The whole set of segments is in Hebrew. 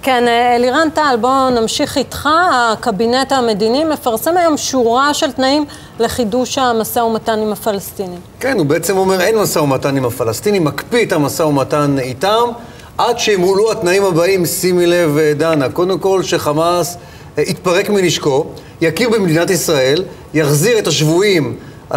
כן, אלירן טל, בואו נמשיך איתך. הקבינט המדיני מפרסם היום שורה של תנאים לחידוש המשא ומתן עם הפלסטינים. כן, הוא בעצם אומר אין משא ומתן עם הפלסטינים, מקפיא את המשא ומתן איתם, עד שימולאו התנאים הבאים. שימי לב, דנה, קודם כל שחמאס יתפרק מנשקו, יכיר במדינת ישראל, יחזיר את השבויים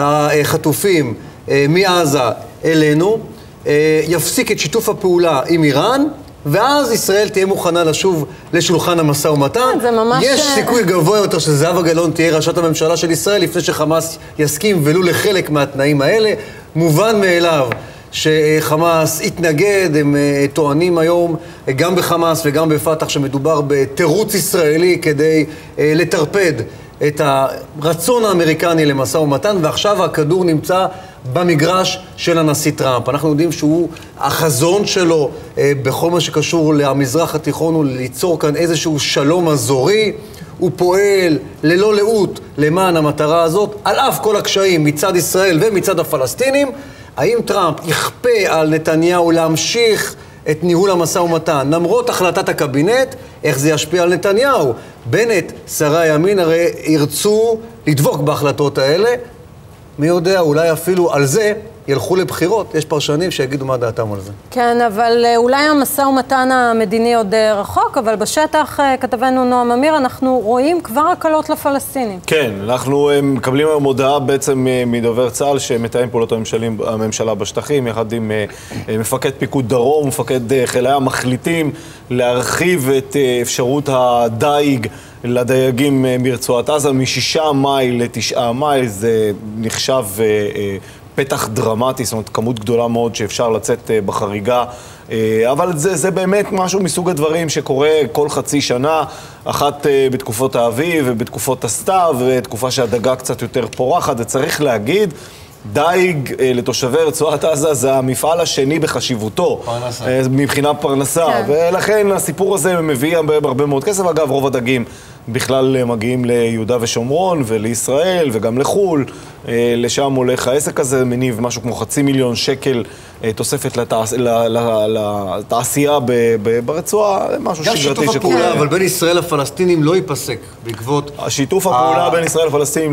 החטופים מעזה אלינו, יפסיק את שיתוף הפעולה עם איראן, ואז ישראל תהיה מוכנה לשוב לשולחן המשא ומתן. יש סיכוי גבוה יותר שזהבה גלאון תהיה ראשת הממשלה של ישראל לפני שחמאס יסכים ולו לחלק מהתנאים האלה. מובן מאליו שחמאס התנגד, הם טוענים היום גם בחמאס וגם בפתח שמדובר בתירוץ ישראלי כדי לטרפד את הרצון האמריקני למשא ומתן, ועכשיו הכדור נמצא במגרש של הנשיא טראמפ. אנחנו יודעים שהוא, החזון שלו בכל מה שקשור למזרח התיכון הוא ליצור כאן איזשהו שלום אזורי. הוא פועל ללא לאות למען המטרה הזאת, על אף כל הקשיים מצד ישראל ומצד הפלסטינים. האם טראמפ יכפה על נתניהו להמשיך את ניהול המשא ומתן למרות החלטת הקבינט? איך זה ישפיע על נתניהו? בנט, שרי הימין הרי ירצו לדבוק בהחלטות האלה. מי יודע, אולי אפילו על זה ילכו לבחירות. יש פרשנים שיגידו מה דעתם על זה. כן, אבל אולי המשא ומתן המדיני עוד רחוק, אבל בשטח, כתבנו נועם אמיר, אנחנו רואים כבר הקלות לפלסטינים. כן, אנחנו מקבלים היום הודעה בעצם מדובר צה"ל שמתאם פעולות הממשלה בשטחים, יחד עם מפקד פיקוד דרום, מפקד חיל הים, מחליטים להרחיב את אפשרות הדייג לדייגים מרצועת עזה, מ6 מייל ל9 מייל. זה נחשב פתח דרמטי, זאת אומרת, כמות גדולה מאוד שאפשר לצאת בחריגה, אבל זה באמת משהו מסוג הדברים שקורה כל חצי שנה, אחת בתקופות האביב ובתקופות הסתיו, ותקופה שהדגה קצת יותר פורחת. וצריך להגיד, דייג לתושבי רצועת עזה זה המפעל השני בחשיבותו מבחינה פרנסה, ולכן הסיפור הזה מביא הרבה מאוד כסף. אגב, רוב הדגים בכלל מגיעים ליהודה ושומרון ולישראל וגם לחול. לשם הולך העסק הזה, מניב משהו כמו 500,000 שקל תוספת לתעשייה ברצועה, משהו שגרתי שקורה. גם שיתוף הפעולה, אבל בין ישראל לפלסטינים לא ייפסק בעקבות... השיתוף הפעולה בין ישראל לפלסטינים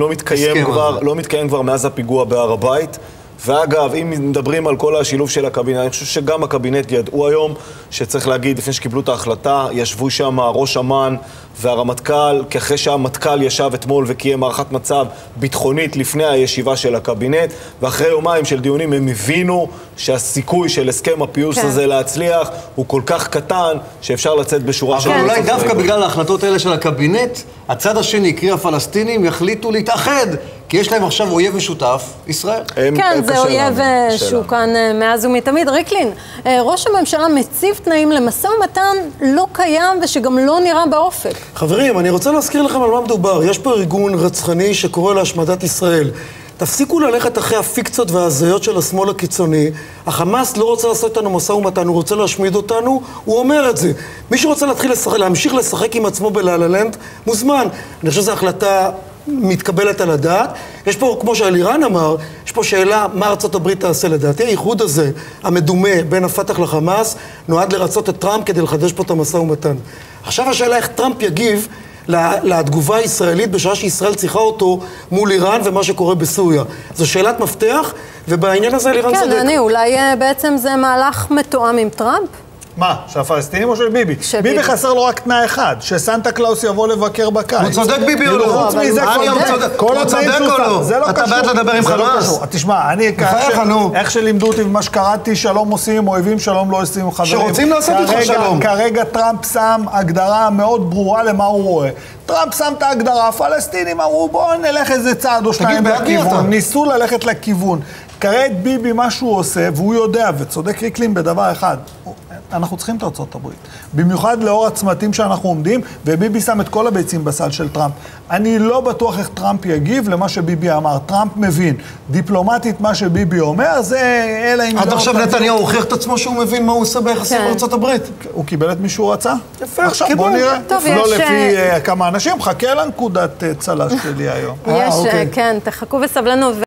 לא מתקיים כבר מאז הפיגוע בהר הבית. ואגב, אם מדברים על כל השילוב של הקבינט, אני חושב שגם הקבינט ידעו היום שצריך להגיד, לפני שקיבלו את ההחלטה, ישבו שם ראש אמ"ן והרמטכ"ל, כי אחרי שהמטכ"ל ישב אתמול וקיים הערכת מצב ביטחונית לפני הישיבה של הקבינט, ואחרי יומיים של דיונים הם הבינו שהסיכוי של הסכם הפיוס הזה להצליח הוא כל כך קטן שאפשר לצאת בשורה של... אבל אולי דווקא בגלל ההחלטות האלה של הקבינט, הצד השני, קרי הפלסטינים, יחליטו להתאחד, כי יש להם עכשיו אויב משותף, ישראל. כן, זה אויב שהוא כאן מאז ומתמיד. ריקלין, ראש הממשלה מציב תנאים למשא ומתן לא קיים ושגם לא נראה באופק. חברים, אני רוצה להזכיר לכם על מה מדובר. יש פה ארגון רצחני שקורא להשמדת ישראל. תפסיקו ללכת אחרי הפיקציות וההזיות של השמאל הקיצוני. החמאס לא רוצה לעשות איתנו משא ומתן, הוא רוצה להשמיד אותנו, הוא אומר את זה. מי שרוצה להמשיך לשחק עם עצמו בלה-לה-לנד, מוזמן. אני חושב שזו החלטה מתקבלת על הדעת. יש פה, כמו שאלירן אמר, יש פה שאלה מה ארצות הברית תעשה. לדעתי האיחוד הזה, המדומה בין הפתח לחמאס, נועד לרצות את טראמפ כדי לחדש פה את המשא ומתן. עכשיו השאלה איך טראמפ יגיב לתגובה הישראלית בשעה שישראל צריכה אותו מול איראן ומה שקורה בסוריה. זו שאלת מפתח, ובעניין הזה אלירן צודק. כן, אולי בעצם זה מהלך מתואם עם טראמפ? מה? של הפלסטינים או של ביבי? ביבי חסר לו רק תנאי אחד, שסנטה קלאוס יבוא לבקר בקיץ. הוא צודק ביבי או לא? חוץ מזה, כל התנאים שהוא... זה לא קשור. אתה בעד לדבר עם חמאס? תשמע, אני איך שלימדו אותי ומה שקראתי, שלום עושים עם אויבים, שלום לא עושים עם חברים. שרוצים לעשות איתך שלום. כרגע טראמפ שם הגדרה מאוד ברורה למה הוא רואה. טראמפ שם את ההגדרה, הפלסטינים אמרו בואו נלך איזה צעד או שניים בכיוון. ניסו ללכת לכיוון. כרגע ביבי מה שהוא עושה, והוא יודע, וצודק ריקלין בדבר אחד, אנחנו צריכים את ארצות הברית. במיוחד לאור הצמתים שאנחנו עומדים, וביבי שם את כל הביצים בסל של טראמפ. אני לא בטוח איך טראמפ יגיב למה שביבי אמר. טראמפ מבין. דיפלומטית מה שביבי אומר, זה אלה... עד עכשיו נתניהו הוכיח את עצמו שהוא מבין מה הוא עושה ביחסים בארצות הברית. הוא קיבל את מי שהוא רצה. יפה, עכשיו בוא נראה. לא לפי כמה אנשים, חכה לנקודת צל"ש שלי היום. יש, כן, תחכו בסבלנות.